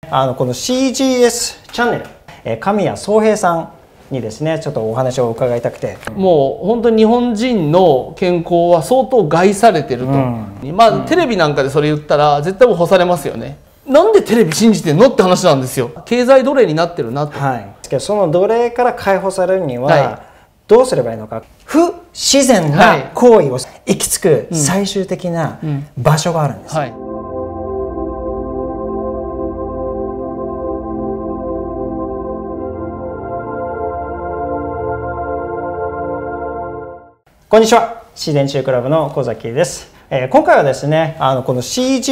この CGS チャンネル、神谷宗平さんにですねちょっとお話を伺いたくて、 もう本当に日本人の健康は相当害されてると、まあテレビなんかでそれ言ったら絶対もう干されますよね。なんでテレビ信じてんのって話なんですよ。経済奴隷になってるなと。 はい、その奴隷から解放されるにはどうすればいいのか、不自然な行為を行き着く最終的な場所があるんです。こんにちは、自然治癒クラブの小崎です。今回はですね、この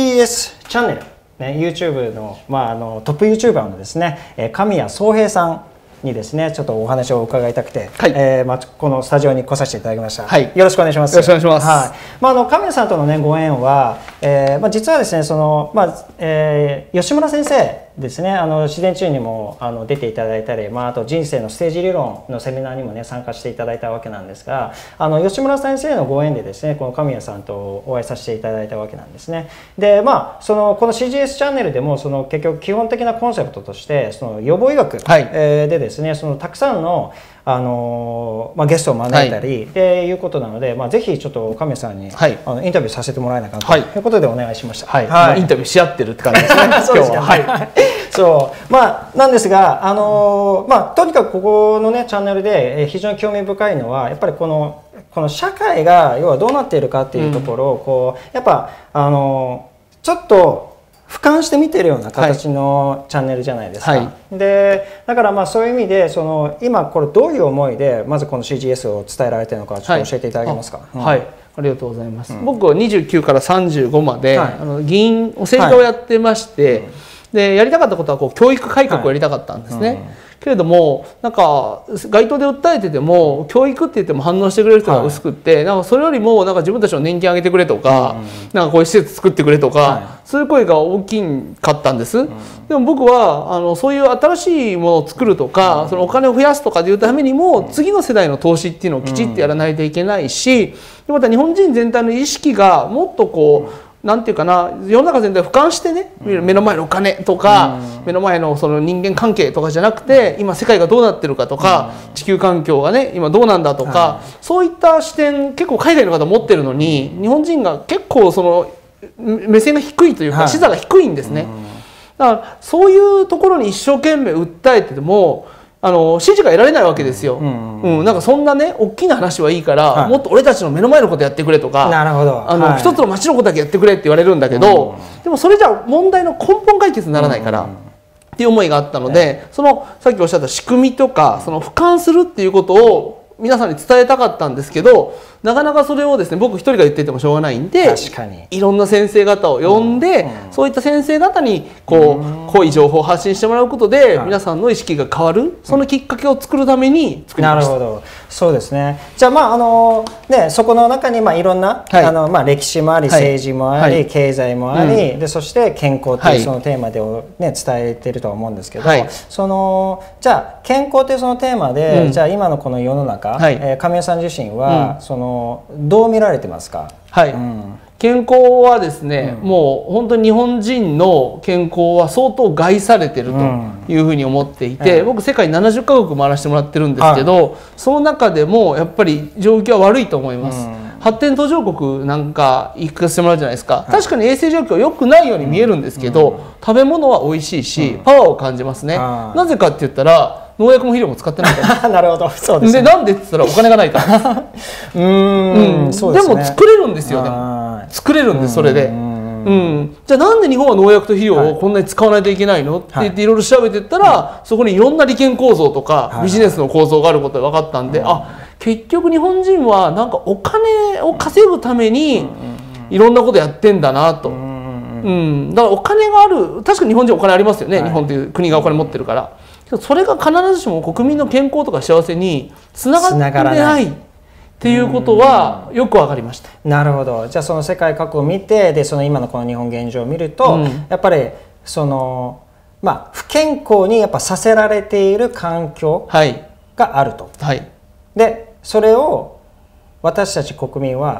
CGS チャンネル、YouTube の、トップ YouTuber のですね、神谷宗平さんにですね、ちょっとお話を伺いたくて、このスタジオに来させていただきました。よろしくお願いします。 よろしくお願いします。 神谷さんとのね、ご縁は、実はですね、吉村先生ですね、自然治癒にも出ていただいたり、あと人生のステージ理論のセミナーにもね参加していただいたわけなんですが、吉村先生のご縁でですねこの神谷さんとお会いさせていただいたわけなんですね。でこの CGS チャンネルでも結局基本的なコンセプトとして予防医学、でですねたくさんのゲストを招いたりっていうことなので、ぜひちょっと神谷さんにインタビューさせてもらえないかなということでお願いしました。 インタビューし合ってるって感じですね。今日は。 そうなんですが、とにかくここのねチャンネルで非常に興味深いのはやっぱりこの社会が要はどうなっているかっていうところをやっぱちょっと俯瞰して見てるような形のチャンネルじゃないですか。でだからそういう意味で今これどういう思いでまずこの CGS を伝えられているのかちょっと教えていただけますか。 ありがとうございます。僕は29から35まで政治家をやってまして、でやりたかったことは教育改革をやりたかったんですね。けれどもなんか街頭で訴えてても教育って言っても反応してくれる人が薄くって、なんかそれよりもなんか自分たちの年金上げてくれとか、なんかこういう施設作ってくれとか、そういう声が大きかったんです。でも僕はそういう新しいものを作るとか、そのお金を増やすとかでいうためにも次の世代の投資っていうのをきちっとやらないといけないし、また日本人全体の意識がもっとなんていうかな、世の中全体を俯瞰してね、目の前のお金とか、目の前のその人間関係とかじゃなくて、今世界がどうなってるかとか、地球環境がね今どうなんだとか、そういった視点結構海外の方持ってるのに、日本人が結構目線が低いというか視座が低いんですね。だからそういうところに一生懸命訴えてても支持が得られないわけですよ。なんかそんなね大きな話はいいから、もっと俺たちの目の前のことやってくれとか、一つの町のことだけやってくれって言われるんだけど、でもそれじゃ問題の根本解決にならないからっていう思いがあったので、さっきおっしゃった仕組みとか俯瞰するっていうことを皆さんに伝えたかったんですけど、なかなかそれをですね僕一人が言っててもしょうがないんで、いろんな先生方を呼んで、そういった先生方に濃い情報を発信してもらうことで皆さんの意識が変わる、そのきっかけを作るために作りました。 なるほど、そうですね。じゃあそこの中にいろんな歴史もあり、政治もあり、経済もあり、でそして健康というそのテーマで伝えているとは思うんですけど、じゃあ健康というそのテーマで、じゃあ今のこの世の中、神谷さん自身はどう見られてますか。 健康はですね、もう本当に日本人の健康は相当害されてるというふうに思っていて、僕世界70カ国回らせてもらってるんですけど、その中でもやっぱり状況は悪いと思います。発展途上国なんか行かせてもらうじゃないですか。確かに衛生状況良くないように見えるんですけど、食べ物は美味しいしパワーを感じますね。なぜかって言ったら農薬も肥料も使ってないから。 なるほど、そうですね。 でなんでって言ったらお金がないから。でも作れるんですよ。でも作れるんです、それで。じゃあなんで日本は農薬と肥料をこんなに使わないといけないのって言っていろいろ調べていったら、そこにいろんな利権構造とかビジネスの構造があることが分かったんで、結局日本人はなんかお金を稼ぐためにいろんなことやってんだなと。だからお金がある、確かに日本人お金ありますよね。日本という国がお金持ってるから。それが必ずしも国民の健康とか幸せにつながってないっていうことはよく分かりました。 なるほど。じゃあその世界各国を見て、で今のこの日本現状を見ると、やっぱり不健康にやっぱさせられている環境があると。でそれを私たち国民は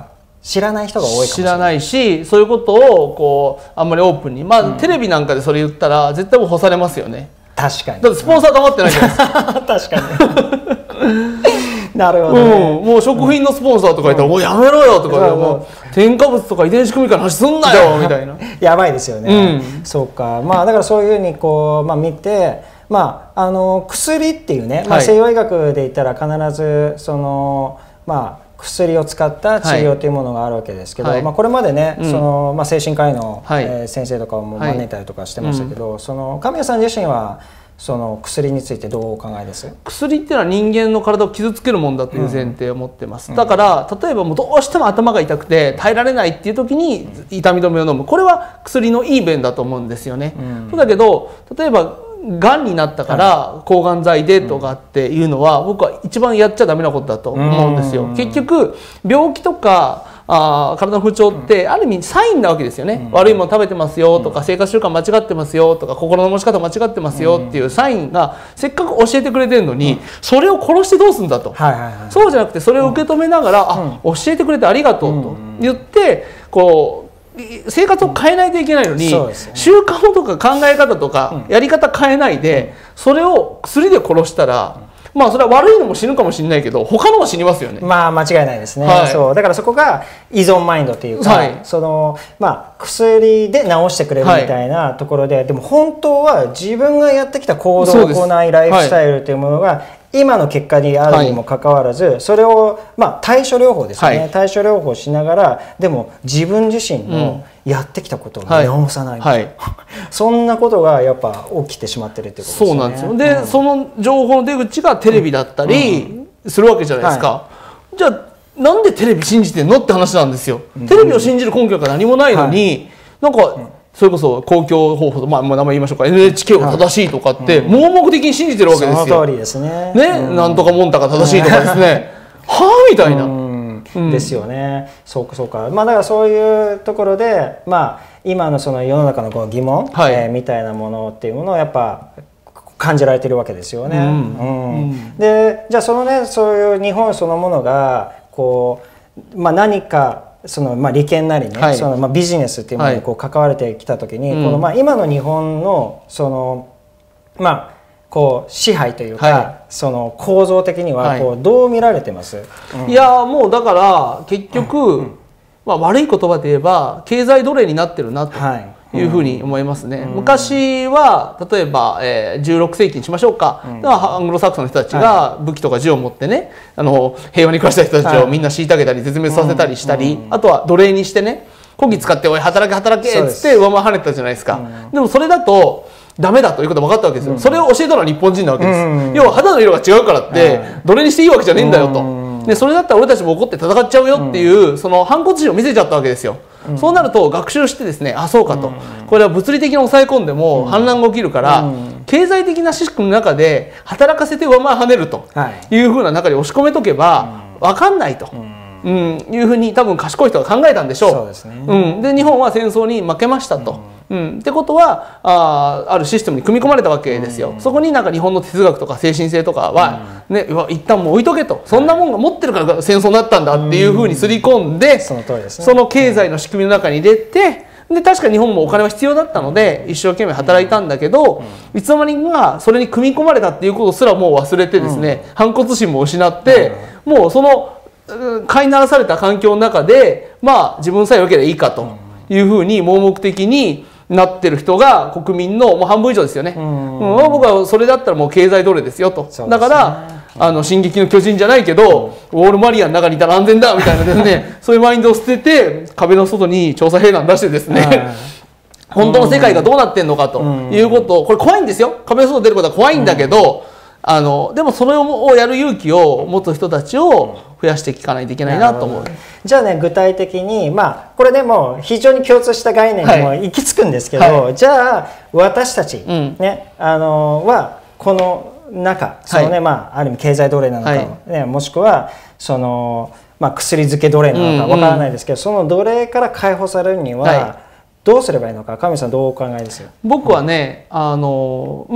知らない人が多いかもしれない。 知らないし、そういうことをこうあんまりオープンに、まあテレビなんかでそれ言ったら絶対もう干されますよね。 確かに。 だってスポンサー黙ってないじゃないですか。 確かに。なるほどね。 もう食品のスポンサーとか言ったら、もうやめろよとか、もう添加物とか遺伝子組み換えの話すんなよみたいな。 やばいですよね。そうか。まあだからそういうふうにこう見て、まあ薬っていうね、まあ西洋医学で言ったら必ずそのまあ薬を使った治療というものがあるわけですけど、まあこれまでね、そのまあ精神科医の先生とかも招いたりとかしてましたけど、その神谷さん自身はその薬についてどうお考えです？ 薬っていうのは人間の体を傷つけるものだという前提を持ってます。だから例えばもうどうしても頭が痛くて耐えられないっていう時に痛み止めを飲む、これは薬のいい便だと思うんですよね。そうだけど例えばがんになったから抗がん剤でとかっていうのは僕は一番やっちゃダメなことだと思うんですよ。結局病気とか体の不調ってある意味サインなわけですよね。悪いもの食べてますよとか生活習慣間違ってますよとか心の持ち方間違ってますよっていうサインがせっかく教えてくれてるのにそれを殺してどうするんだと。そうじゃなくてそれを受け止めながら教えてくれてありがとうと言ってこう生活を変えないといけないのに、習慣とか考え方とかやり方変えないでそれを薬で殺したら、まあそれは悪いのも死ぬかもしれないけど他のも死にますよね。 まあ間違いないですね。そうだからそこが依存マインドっていうか、そのまあ薬で治してくれるみたいなところで、でも本当は自分がやってきた行動行いライフスタイルというものが今の結果にあるにもかかわらず、それをまあ対処療法ですね、対処療法しながらでも自分自身のやってきたことを見直さない、そんなことがやっぱ起きてしまってるってことですね。 そうなんですよ。で、その情報の出口がテレビだったりするわけじゃないですか。じゃあなんでテレビ信じてんのって話なんですよ。テレビを信じる根拠が何もないのに、なんかそれこそ公共放送、まあ名前言いましょうか、 NHK が正しいとかって盲目的に信じてるわけですよ。 その通りですね。 なんとかもんたが正しいとかですね。はあみたいな。 ですよね。そうかそうか。まあだからそういうところで、まあ今のその世の中のこの疑問、みたいなものっていうものをやっぱ感じられてるわけですよね。で、じゃあそのね、そういう日本そのものがこうまあ何かそのまあ利権なりね、そのまあビジネスっていうものにこう関われてきた時に、このまあ今の日本のそのまあこう支配というか、その構造的にはこうどう見られてます？ いやもうだから結局、まあ悪い言葉で言えば経済奴隷になってるなというふうに思いますね。昔は例えば、16世紀にしましょうか、アングロサクソンの人たちが武器とか銃を持ってね、平和に暮らした人たちをみんな虐げたり絶滅させたりしたり、あとは奴隷にしてね、こぎ使って「おい働け働け」っつって上回れたじゃないですか。でもそれだとダメだということが分かったわけですよ。それを教えたのは日本人なわけです。要は肌の色が違うからって奴隷にしていいわけじゃねえんだよと。でそれだったら俺たちも怒って戦っちゃうよっていうその反骨心を見せちゃったわけですよ。そうなると学習してですね、あそうかと、これは物理的に抑え込んでも反乱が起きるから経済的なシステムの中で働かせて上回跳ねるというふうな中に押し込めとけば分かんないと。いうふうに多分賢い人が考えたんでしょう。で日本は戦争に負けましたと。ってことはあるシステムに組み込まれたわけですよ。そこになんか日本の哲学とか精神性とかは、ね、一旦もう置いとけと、そんなもんが持ってるから戦争になったんだっていうふうにすり込んで、その経済の仕組みの中に入れて、で確かに日本もお金は必要だったので一生懸命働いたんだけど、いつの間にかそれに組み込まれたっていうことすらもう忘れてですね、反骨心も失って、もうその飼いならされた環境の中でまあ自分さえ良ければいいかというふうに盲目的になってる人が国民のもう半分以上ですよね。僕はそれだったらもう経済奴隷ですよと。だから進撃の巨人じゃないけどウォールマリアの中にいたら安全だみたいなですねそういうマインドを捨てて壁の外に調査兵団出してですね本当の世界がどうなってんのかということを、これ怖いんですよ。壁の外出ることは怖いんだけど、でもそれをやる勇気を持つ人たちを増やしていかないといけないなと思う。 じゃあね、具体的にまあこれでも非常に共通した概念にも行き着くんですけど、じゃあ私たち、ねはこの中そのね、まあある意味経済奴隷なのか、ね、もしくはそのまあ薬漬け奴隷なのかわからないですけど、その奴隷から解放されるにはどうすればいいのか、神さんどうお考えですよ。 僕はね、まあ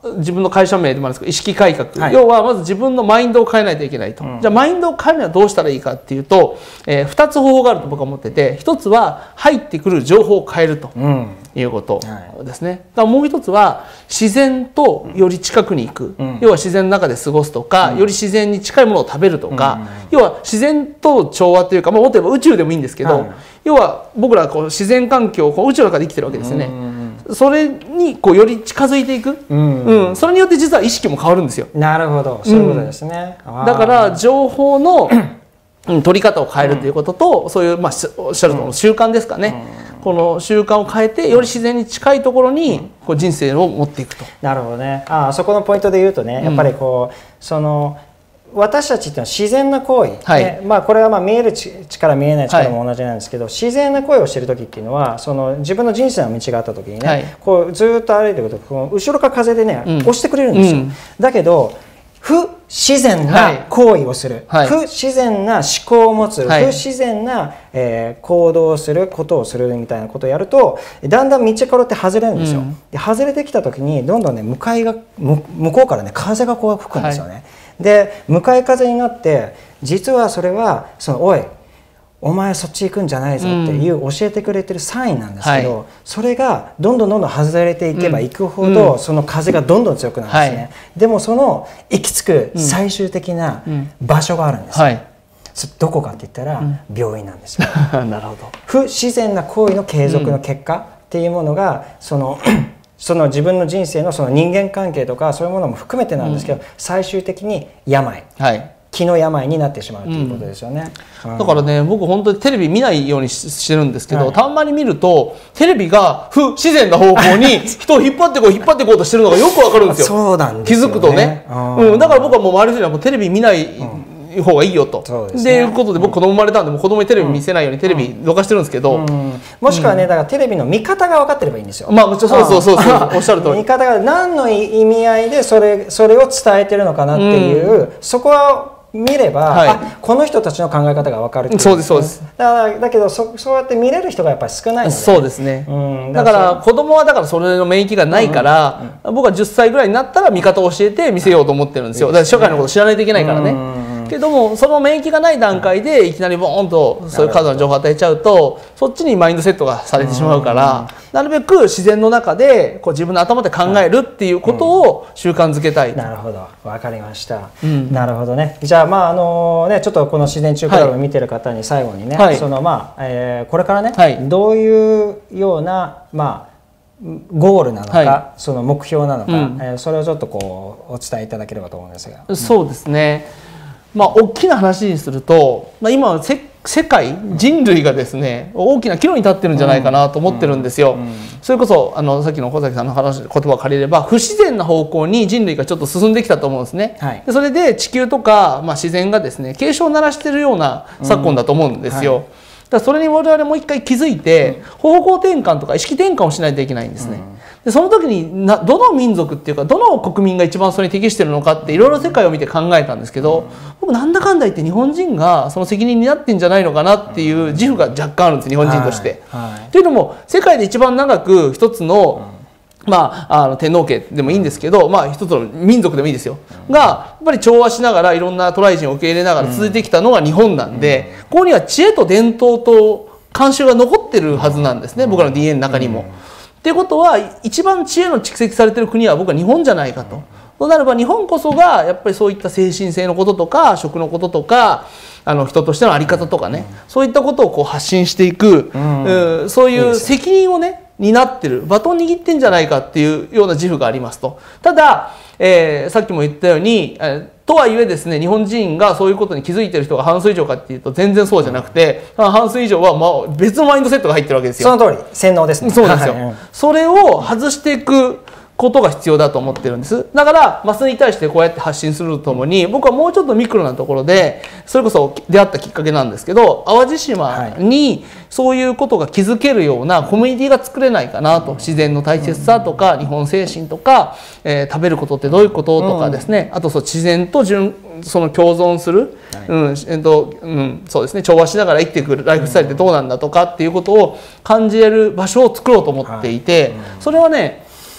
自分の会社名でもあるんですけど意識改革、 はい、 要はまず自分のマインドを変えないといけないと、じゃあマインドを変えるにはどうしたらいいかっていうと、2つ方法があると僕は思ってて、1つは入ってくる情報を変えるということですね。だからもう1つは自然とより近くに行く、要は自然の中で過ごすとか、より自然に近いものを食べるとか、要は自然と調和というか、もっと言えば宇宙でもいいんですけど、要は僕らはこう自然環境を宇宙の中で生きてるわけですよね。それにこうより近づいていく、それによって実は意識も変わるんですよ。 なるほど、そういうことですね。 だから情報の取り方を変えるということと、そういう、おっしゃるとおり習慣ですかね、この習慣を変えてより自然に近いところにこう人生を持っていくと。 なるほどね。そこのポイントで言うとね、やっぱりこうその私たちっていうのは自然な行為、 はい、 ね、これは見える力見えない力も同じなんですけど、自然な行為をしている時っていうのはその自分の人生の道があった時にね、はい、こうずっと歩いていくとこう後ろから風でね、押してくれるんですよ。だけど不自然な行為をする、はい、不自然な思考を持つ、はい、不自然な、行動をすることをするみたいなことをやるとだんだん道からって外れるんですよ。で外れてきた時にどんどんね向こうからね風がこう吹くんですよね。はい、で向かい風になって実はそれはおいお前そっち行くんじゃないぞっていう教えてくれてるサインなんですけど、はい、それがどんどん外れていけばいくほど、その風がどんどん強くなるんですね。はい、でもその行き着く最終的な場所があるんですよ。はい、どこかって言ったら病院なんですよ。 なるほど。 不自然な行為の継続の結果っていうものがその自分の人生のその人間関係とかそういうものも含めてなんですけど、最終的に病、はい、気の病になってしまうということですよね。 だからね、僕本当にテレビ見ないようにしてるんですけど、はい、たまに見るとテレビが不自然な方向に人を引っ張ってこうとしてるのがよくわかるんですよ。 そうなんですよね。 気づくとね。だから僕はもう周りの人にはテレビ見ない方がいいよと。でいうことで僕子供生まれたんでもう子供にテレビ見せないようにテレビどかしてるんですけど、 もしくはねだからテレビの見方が分かってればいいんですよ。 まあもちろんそうおっしゃる通り。 見方が何の意味合いでそれを伝えてるのかなっていう、そこは見れば、はい、この人たちの考え方が分かるっていう、ね、 そうですそうです。 だけどそうやって見れる人がやっぱり少ないので、 そうですね。だから子供はだからそれの免疫がないから、僕は10歳ぐらいになったら見方を教えて見せようと思ってるんですよ。だから社会のこと知らないといけないからね。けどもその免疫がない段階でいきなりボーンとそういう過度な情報を与えちゃうとそっちにマインドセットがされてしまうから、なるべく自然の中でこう自分の頭で考えるっていうことを習慣づけたい。 なるほど、分かりました。なるほどね。じゃあちょっとこの自然中クラブを見てる方に最後にね、はい、これからね、はい、どういうようなゴールなのか、はい、その目標なのか、それをちょっとこうお伝えいただければと思うんですが。 そうですね。大きな話にすると、今世界人類がですね大きな岐路に立ってるんじゃないかなと思ってるんですよ。それこそさっきの小崎さんの言葉を借りれば不自然な方向に人類がちょっと進んできたと思うんですね。はい、でそれで地球とか、自然がですね警鐘を鳴らしてるような昨今だと思うんですよ。だからそれに我々もう一回気づいて方向転換とか意識転換をしないといけないんですね。でその時にどの民族っていうかどの国民が一番それに適しているのかっていろいろ世界を見て考えたんですけど、僕なんだかんだ言って日本人がその責任になってんじゃないのかなっていう自負が若干あるんです、日本人として。というのも世界で一番長く一つの天皇家でもいいんですけど、一つの民族でもいいですよがやっぱり調和しながらいろんな渡来人を受け入れながら続いてきたのが日本なんで、ここには知恵と伝統と慣習が残ってるはずなんですね、僕らの DNA の中にも。っていうことは一番知恵の蓄積されてる国は僕は日本じゃないかと。そうなれば日本こそがやっぱりそういった精神性のこととか食のこととか人としての在り方とかね、そういったことをこう発信していく、そういう責任をね担ってるバトン握ってんじゃないかっていうような自負がありますと。ただ、さっきも言ったようにとはいえですね、日本人がそういうことに気づいてる人が半数以上かっていうと全然そうじゃなくて、半数以上は別のマインドセットが入ってるわけですよ。 その通り、洗脳ですね。 そうですよ。それを外していくことが必要だと思ってるんです。だからマスに対してこうやって発信するとともに、僕はもうちょっとミクロなところでそれこそ出会ったきっかけなんですけど、淡路島にそういうことが気づけるようなコミュニティが作れないかなと。自然の大切さとか日本精神とか、食べることってどういうこととかですね、あと自然とその共存する、そうですね、調和しながら生きていくライフスタイルってどうなんだとかっていうことを感じれる場所を作ろうと思っていて、それはね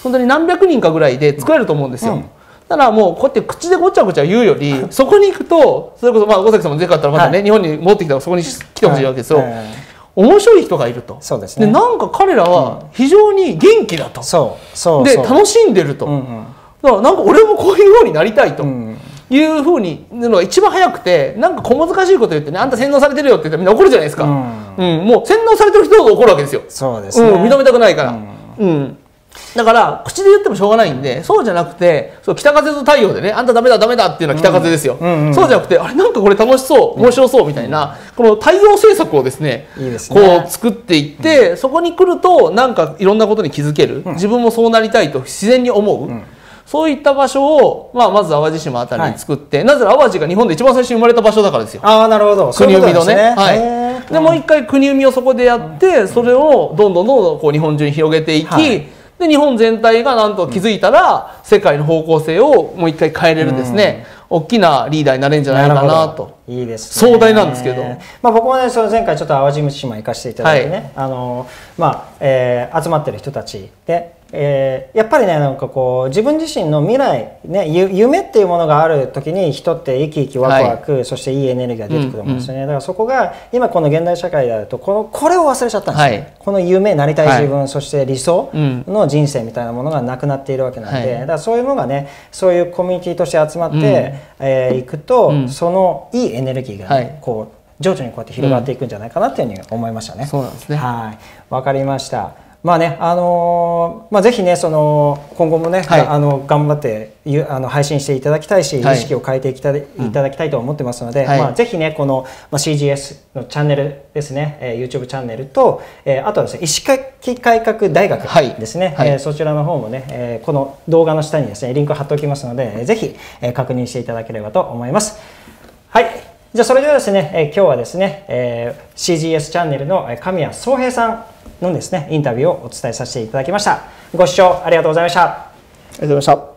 本当に何百人かぐらいで作れると思うんですよ。だからもうこうやって口でごちゃごちゃ言うよりそこに行くと、それこそ小崎さんもぜかったらまたね、日本に戻ってきたらそこに来てほしいわけですよ。面白い人がいると。 そうですね。 でなんか彼らは非常に元気だと。で楽しんでると。だからなんか俺もこういうようになりたいというふうにのが一番早くて、なんか小難しいこと言ってね、あんた洗脳されてるよって言ったらみんな怒るじゃないですか。もう洗脳されてる人が怒るわけですよ。 そうですね。 認めたくないから。だから口で言ってもしょうがないんで、そうじゃなくて、そう北風と太陽でね、あんたダメだダメだっていうのは北風ですよ。そうじゃなくて、あれなんかこれ楽しそう面白そうみたいな、この太陽政策をですね、こう作っていって、そこに来るとなんかいろんなことに気づける、自分もそうなりたいと自然に思う。そういった場所を、まず淡路島あたりに作って、なぜなら淡路が日本で一番最初に生まれた場所だからですよ。 ああ、なるほど。 国生みのね。でもう一回国生みをそこでやって、それをどんどんこう日本中に広げていき、で日本全体がなんと気づいたら世界の方向性をもう一回変えれるですね、大きなリーダーになれるんじゃないかなと。 いいですね。 壮大なんですけど、 僕もね、その前回ちょっと淡路島行かせていただいてね、集まってる人たちで。やっぱりね、なんかこう自分自身の未来、ね、夢っていうものがある時に人って生き生きワクワク、そしていいエネルギーが出てくると思うんですよね。だからそこが今この現代社会であるとこれを忘れちゃったんですよ、この夢、なりたい自分、そして理想の人生みたいなものがなくなっているわけなんで、だからそういうのがね、そういうコミュニティとして集まっていくと、そのいいエネルギーがね、こう徐々にこうやって広がっていくんじゃないかなっていうふうに思いましたね。 そうなんですね。 はい、わかりました。ぜひね、今後もね、頑張って配信していただきたいし、意識を変えていただきたいと思ってますので、ぜひね、この CGS のチャンネルですね、YouTube チャンネルと、あとはですね、意識改革大学ですね、そちらの方もね、この動画の下にですね、リンクを貼っておきますので、ぜひ確認していただければと思います。はい。じゃあそれではですね、今日はですね、CGS チャンネルの神谷宗平さんのですね、インタビューをお伝えさせていただきました。ご視聴ありがとうございました。 ありがとうございました。